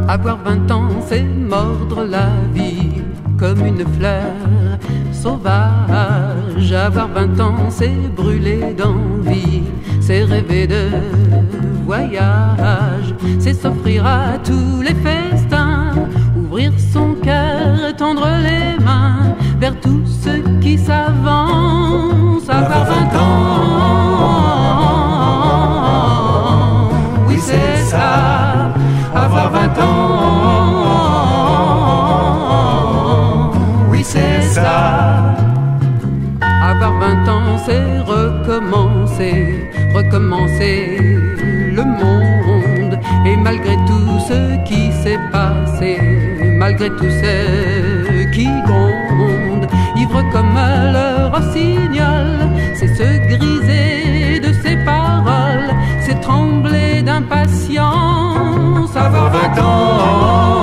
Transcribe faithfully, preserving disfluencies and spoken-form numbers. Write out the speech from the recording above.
Avoir vingt ans, c'est mordre la vie comme une fleur sauvage. Avoir vingt ans, c'est brûler d'envie, c'est rêver de voyage, c'est s'offrir à tous les festins, ouvrir son cœur, tendre les mains vers tous ceux qui s'avancent. Avoir vingt ans, oui c'est ça, avoir vingt ans, oui c'est ça. Avoir vingt ans, c'est recommencer, recommencer le monde. Et malgré tout ce qui s'est passé, malgré tout ce qui gronde, ivre comme le rossignol, c'est se griser de ses paroles, c'est trembler d'impatience. Avoir vingt ans,